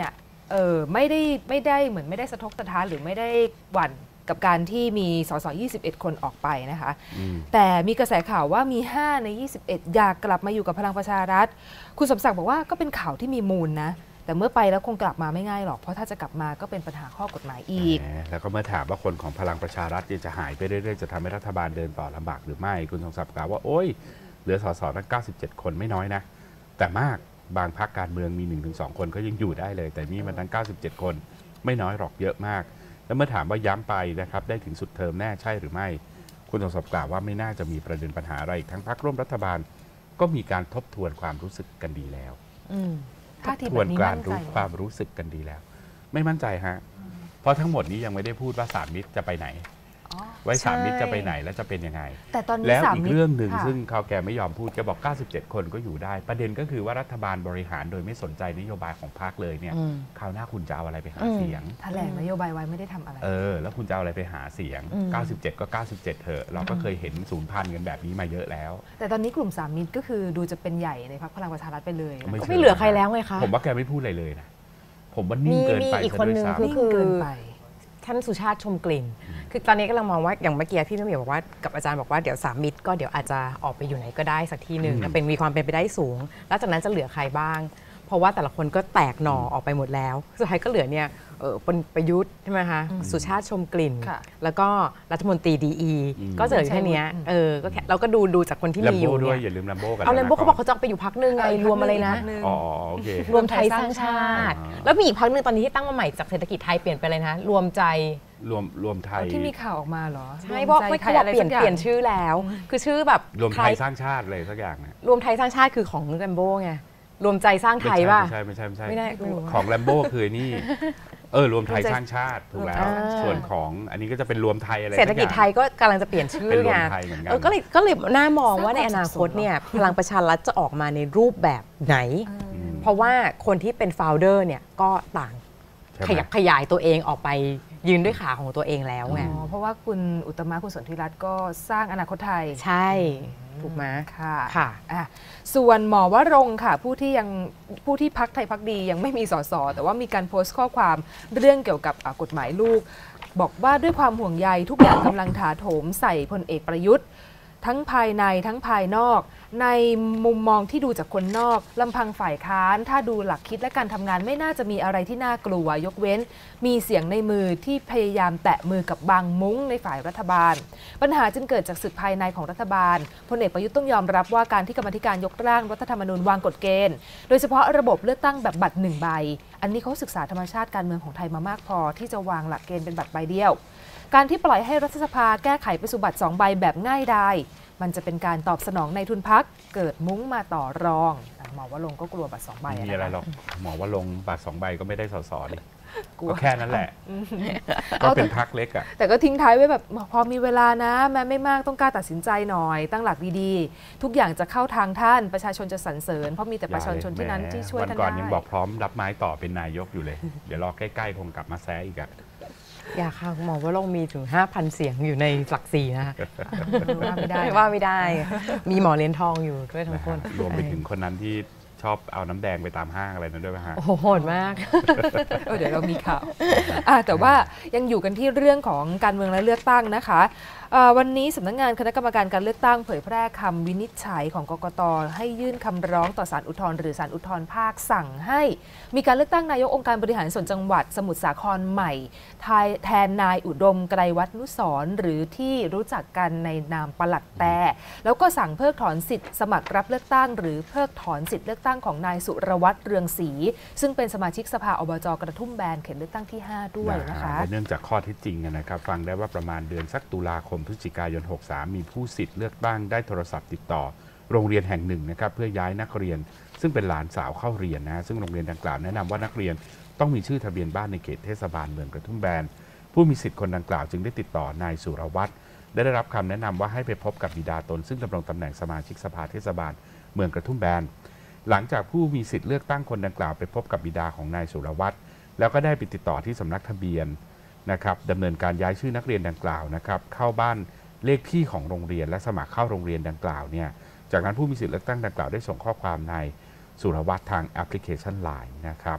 ไม่ได้เหมือนไม่ได้สะทกสะท้านหรือไม่ได้หวั่นกับการที่มีสส21 คนออกไปนะคะแต่มีกระแสข่าวว่ามี5ใน21อยากกลับมาอยู่กับพลังประชารัฐคุณสมศักดิ์บอกว่าก็เป็นข่าวที่มีมูลนะแต่เมื่อไปแล้วคงกลับมาไม่ง่ายหรอกเพราะถ้าจะกลับมาก็เป็นปัญหาข้อกฎหมายอีกแล้วก็เมื่อถามว่าคนของพลังประชารัฐจะหายไปเรื่อยๆจะทำให้รัฐบาลเดินต่อลำบากหรือไม่คุณสมศักดิ์กล่าวว่าโอ้ยเหลือสสตั้ง97 คนไม่น้อยนะแต่มากบางพรรคการเมืองมี 1-2 คนก็ยังอยู่ได้เลยแต่นี่มันทั้ง97 คนไม่น้อยหรอกเยอะมากแล้วเมื่อถามว่าย้ำไปนะครับได้ถึงสุดเทอมแน่ใช่หรือไม่คุณสมศักดิ์กล่าวว่าไม่น่าจะมีประเด็นปัญหาอะไรทั้งพรรคร่วมรัฐบาลก็มีการทบทวนความรู้สึกกันดีแล้วทบทวนการรู้ความรู้สึกกันดีแล้วไม่มั่นใจฮะเพราะทั้งหมดนี้ยังไม่ได้พูดว่า3 มิตรจะไปไหนไว้3 มิตรจะไปไหนและจะเป็นยังไงแต่ตอนนี้แล้วอีกเรื่องหนึ่งซึ่งเขาแกไม่ยอมพูดแกบอก97 คนก็อยู่ได้ประเด็นก็คือว่ารัฐบาลบริหารโดยไม่สนใจนโยบายของพรรคเลยเนี่ยคราวหน้าคุณจะเอาอะไรไปหาเสียงแถลงนโยบายไว้ไม่ได้ทำอะไรแล้วคุณจะเอาอะไรไปหาเสียง97ก็97เถอะเราก็เคยเห็นสูญพันธุ์กันแบบนี้มาเยอะแล้วแต่ตอนนี้กลุ่ม3 มิตรก็คือดูจะเป็นใหญ่ในพรรคพลังประชารัฐไปเลยก็ไม่เหลือใครแล้วไงคะผมว่าแกไม่พูดอะไรเลยนะผมว่านิ่งเกินไปอีกคนนึงคือท่านสุชาติชมกลิ่นคือตอนนี้กำลังมองว่าอย่างเมื่อกี้พี่น้ำเหมียวบอกว่ากับอาจารย์บอกว่าเดี๋ยว3 มิตรก็เดี๋ยวอาจจะออกไปอยู่ไหนก็ได้สักที่หนึ่งมีความเป็นไปได้สูงแล้วจากนั้นจะเหลือใครบ้างเพราะว่าแต่ละคนก็แตกหน่อออกไปหมดแล้วสุดท้ายก็เหลือเนี่ยประยุทธ์ใช่ไหมคะสุชาติชมกลิ่นแล้วก็รัฐมนตรีดีก็จะเหลือแค่นี้ก็เราก็ดูจากคนที่มีอยู่ด้วยอย่าลืมแลมโบ้กันเอาแลมโบ้เขาบอกเขาจะไปอยู่พรรคนึงไงรวมอะไรนะโอเครวมไทยสร้างชาติแล้วมีอีกพรรคนึงตอนนี้ที่ตั้งมาใหม่จากเศรษฐกิจไทยเปลี่ยนไปเลยนะรวมใจรวมไทยที่มีข่าวออกมาเหรอใช่บอกไม่เขาบอกเปลี่ยนชื่อแล้วคือชื่อแบบรวมไทยสร้างชาติเลยสักอย่างนะรวมไทยสร้างชาติคือของแลมโบ้ไงรวมใจสร้างไทยป่ะไม่ใช่ของแลมโบ้คือนี่รวมไทยสร้างชาติถูกแล้วส่วนของอันนี้ก็จะเป็นรวมไทยอะไรเศรษฐกิจไทยก็กำลังจะเปลี่ยนชื่อไงก็เลยน่ามองว่าในอนาคตเนี่ยพลังประชารัฐจะออกมาในรูปแบบไหนเพราะว่าคนที่เป็นโฟลเดอร์เนี่ยก็ต่างขยายตัวเองออกไปยืนด้วยขาของตัวเองแล้วไงเพราะว่าคุณอุตมะคุณสนธิรัตน์ก็สร้างอนาคตไทยใช่ถูกไหมค่ะส่วนหมอวรงค์ค่ะผู้ที่พรรคไทยพรรคดียังไม่มีสสแต่ว่ามีการโพสต์ข้อความเรื่องเกี่ยวกับกฎหมายลูกบอกว่าด้วยความห่วงใยทุกอย่างกำลังถาโถมใส่พลเอกประยุทธ์ทั้งภายในทั้งภายนอกในมุมมองที่ดูจากคนนอกลำพังฝ่ายค้านถ้าดูหลักคิดและการทำงานไม่น่าจะมีอะไรที่น่ากลัวยกเว้นมีเสียงในมือที่พยายามแตะมือกับบางมุ้งในฝ่ายรัฐบาลปัญหาจึงเกิดจากศึกภายในของรัฐบาลพลเอกประยุทธ์ต้องยอมรับว่าการที่กรรมธิการยกร่างรัฐธรรมนูญวางกฎเกณฑ์โดยเฉพาะระบบเลือกตั้งแบบบัตร1 ใบอันนี้เขาศึกษาธรรมชาติการเมืองของไทยมามากพอที่จะวางหลักเกณฑ์เป็นบัตรใบเดียวการที่ปล่อยให้รัฐสภาแก้ไขไปสู่บัตร2 ใบแบบง่ายดายมันจะเป็นการตอบสนองในทุนพรรคเกิดมุ้งมาต่อรองหมอวรงค์ก็กลัวบัตร2 ใบมีอะไรหรอกหมอวรงค์บัตร2 ใบก็ไม่ได้สสดิก็แค่นั้นแหละก็เป็นพรรคเล็กอ่ะแต่ก็ทิ้งท้ายไว้แบบพอมีเวลานะแม้ไม่มากต้องกล้าตัดสินใจหน่อยตั้งหลักดีๆทุกอย่างจะเข้าทางท่านประชาชนจะสรรเสริญเพราะมีแต่ประชาชนที่นั้นที่ช่วยท่านได้วันก่อนยังบอกพร้อมรับไม้ต่อเป็นนายกอยู่เลยเดี๋ยวรอใกล้ๆคงกลับมาแซะอีกอ่ะอยากค่ะหมอว่าลงมีถึง 5,000 เสียงอยู่ในหลัก4นะคะว่าไม่ได้มีหมอเหรียญทองอยู่ด้วยทั้งคนรวมไปถึงคนนั้นที่ชอบเอาน้ำแดงไปตามห้างอะไรนั้นด้วยไหมฮะโหดมากเดี๋ยวเรามีข่าวแต่ว่ายังอยู่กันที่เรื่องของการเมืองและเลือกตั้งนะคะวันนี้สำนักงานคณะกรรมการการเลือกตั้งเผยแพร่คำวินิจฉัยของกกต.ให้ยื่นคำร้องต่อศาลอุทธรณ์หรือศาลอุทธรณ์ภาคสั่งให้มีการเลือกตั้งนายกองค์การบริหารส่วนจังหวัดสมุทรสาครใหม่แทนนายอุดมไกรวัฒนุสรณ์หรือที่รู้จักกันในนามปลัดแต่แล้วก็สั่งเพิกถอนสิทธิ์สมัครรับเลือกตั้งหรือเพิกถอนสิทธิ์เลือกตั้งของนายสุรวัตรเรืองศรีซึ่งเป็นสมาชิกสภาอบจ.กระทุ่มแบนเขตเลือกตั้งที่5ด้วยนะคะเนื่องจากข้อเท็จจริงนะครับฟังได้ว่าประมาณเดือนสักตุลาคมพฤศจิกายน63มีผู้สิทธิ์เลือกตั้งได้โทรศัพท์ติดต่อโรงเรียนแห่งหนึ่งนะครับเพื่อย้ายนักเรียนซึ่งเป็นหลานสาวเข้าเรียนนะซึ่งโรงเรียนดังกล่าวแนะนำว่านักเรียนต้องมีชื่อทะเบียนบ้านในเขตเทศบาลเมืองกระทุ่มแบนผู้มีสิทธิ์คนดังกล่าวจึงได้ติดต่อนายสุรวัตรได้รับคำแนะนำว่าให้ไปพบกับบิดาตนซึ่งดำรงตำแหน่งสมาชิกสภาเทศบาลเมืองกระทุ่มแบนหลังจากผู้มีสิทธิ์เลือกตั้งคนดังกล่าวไปพบกับบิดาของนายสุรวัตรแล้วก็ได้ไปติดต่อที่สำนักทะเบียนนะครับดำเนินการย้ายชื่อนักเรียนดังกล่าวนะครับเข้าบ้านเลขที่ของโรงเรียนและสมัครเข้าโรงเรียนดังกล่าวเนี่ยจากนั้นผู้มีสิทธิ์เลือกตั้งดังกล่าวได้ส่งข้อความในสุรวัตรทางแอปพลิเคชัน LINE นะครับ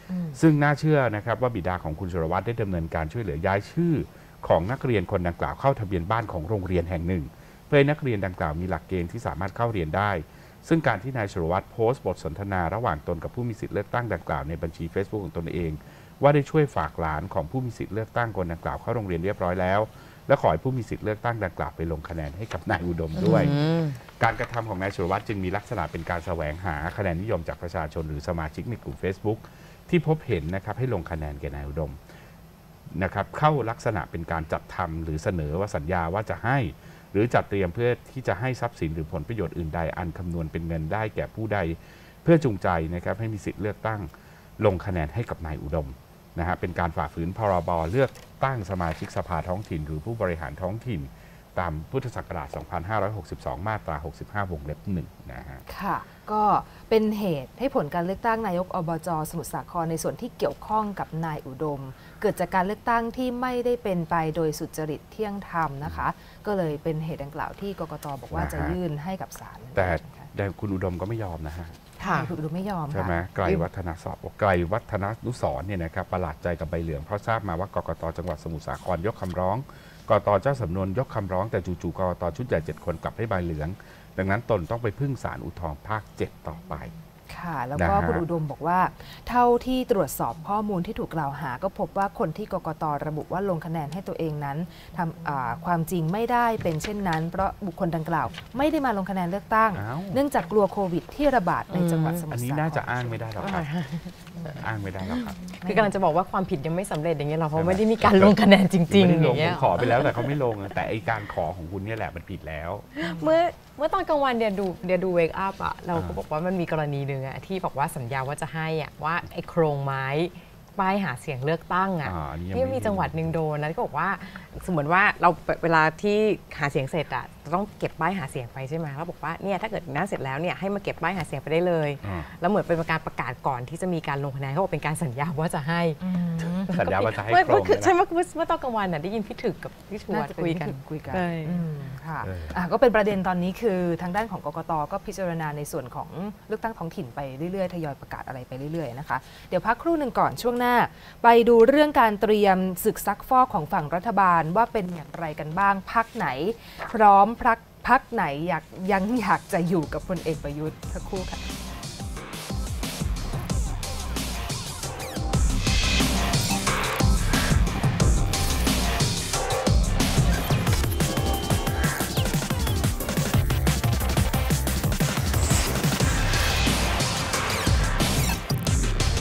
ซึ่งน่าเชื่อนะครับว่าบิดาของคุณสุรวัตรได้ดำเนินการช่วยเหลือย้ายชื่อของนักเรียนคนดังกล่าวเข้าทะเบียนบ้านของโรงเรียนแห่งหนึ่งเพื่อให้นักเรียนดังกล่าวมีหลักเกณฑ์ที่สามารถเข้าเรียนได้ซึ่งการที่นายสุรวัตรโพสต์บทสนทนาระหว่างตนกับผู้มีสิทธิเลือกตั้งดังกล่าวในบัญชี Facebook ของตนเองว่าได้ช่วยฝากหลานของผู้มีสิทธิเลือกตั้งคนดังกล่าวเข้าโรงเรียนเรียบร้อยแล้วและขอให้ผู้มีสิทธิเลือกตั้งดังกล่าวไปลงคะแนนให้กับนายอุดมด้วยการกระทำของนายสุรวัตรจึงมีลักษณะเป็นการแสวงหาคะแนนนิยมจากประชาชนหรือสมาชิกในกลุ่ม Facebook ที่พบเห็นนะครับให้ลงคะแนนแก่นายอุดมนะครับเข้าลักษณะเป็นการจัดทำหรือเสนอว่าสัญญาว่าจะให้หรือจัดเตรียมเพื่อที่จะให้ทรัพย์สินหรือผลประโยชน์อื่นใดอันคำนวณเป็นเงินได้แก่ผู้ใดเพื่อจูงใจนะครับให้มีสิทธิเลือกตั้งลงคะแนนให้กับนายอุดมนะฮะเป็นการฝ่าฝืนพรบเลือกตั้งสมาชิกสภาท้องถิ่นหรือผู้บริหารท้องถิ่นตามพุทธศักราช 2562 มาตรา 65 วงเล็บ 1 นะฮะค่ะก็เป็นเหตุให้ผลการเลือกตั้งนายกอบจ.สมุทรสาครในส่วนที่เกี่ยวข้องกับนายอุดมเกิดจากการเลือกตั้งที่ไม่ได้เป็นไปโดยสุจริตเที่ยงธรรมนะคะก็เลยเป็นเหตุดังกล่าวที่กกต.บอกว่าจะยื่นให้กับศาลแต่คุณอุดมก็ไม่ยอมนะฮะคุณอุดมไม่ยอมใช่ไหมไกลวัฒนานุสรณ์เนี่ยนะครับประหลาดใจกับใบเหลืองเพราะทราบมาว่ากกต.จังหวัดสมุทรสาครยกคำร้องกกต.เจ้าสำนวนยกคำร้องแต่จู่ๆกกต.ชุดใหญ่7 คนกลับให้ใบเหลืองดังนั้นตนต้องไปพึ่งศาลอุทธรณ์ภาค 7 ต่อไปค่ะแล้วก็คุณอุดมบอกว่าเท่าที่ตรวจสอบข้อมูลที่ถูกกล่าวหาก็พบว่าคนที่กกต.ระบุว่าลงคะแนนให้ตัวเองนั้นทำความจริงไม่ได้เป็นเช่นนั้นเพราะบุคคลดังกล่าวไม่ได้มาลงคะแนนเลือกตั้งเนื่องจากกลัวโควิดที่ระบาดในจังหวัดสมุทรสาครอันนี้น่าจะอ้างไม่ได้หรอกครับอ้างไม่ได้หรอกครับคือกำลังจะบอกว่าความผิดยังไม่สำเร็จอย่างเงี้ยเราเพราะไม่ได้มีการลงคะแนนจริงๆอย่างเงี้ยขอไปแล้วแต่เขาไม่ลงแต่ไอการขอของคุณเนี่ยแหละมันผิดแล้วเมื่อตอนกลางวันเดี๋ยวดูเวกอัพอ่ะเราก็บอกว่ามันมีกรณีหนึ่งอ่ะที่บอกว่าสัญญาว่าจะให้อ่ะว่าไอ้โครงไม้ป้ายหาเสียงเลือกตั้งอ่ะที่มีจังหวัดหนึ่งโดนนะที่บอกว่าสมมติว่าเราเวลาที่หาเสียงเสร็จอ่ะต้องเก็บป้ายหาเสียงไปใช่ไหมแล้วบอกว่าเนี่ยถ้าเกิดนั้นเสร็จแล้วเนี่ยให้มาเก็บป้ายหาเสียงไปได้เลยแล้วเหมือนเป็นการประกาศก่อนที่จะมีการลงคะแนนเขาบอกเป็นการสัญญาว่าจะให้สัญญาว่าจะให้โครงใช่เมื่อตอนกลางวันน่ะได้ยินพี่ถึกกับพี่ชวดคุยกันค่ะก็เป็นประเด็นตอนนี้คือทางด้านของกกต.ก็พิจารณาในส่วนของเลือกตั้งท้องถิ่นไปเรื่อยๆทยอยประกาศอะไรไปเรื่อยๆนะคะเดี๋ยวพักครู่หนึ่งก่อนช่วงหน้าไปดูเรื่องการเตรียมศึกซักฟอกของฝั่งรัฐบาลว่าเป็นอย่างไรกันบ้างพรรคไหนพร้อมพรรคไหนยังอยากจะอยู่กับพลเอกประยุทธ์สักครู่ค่ะ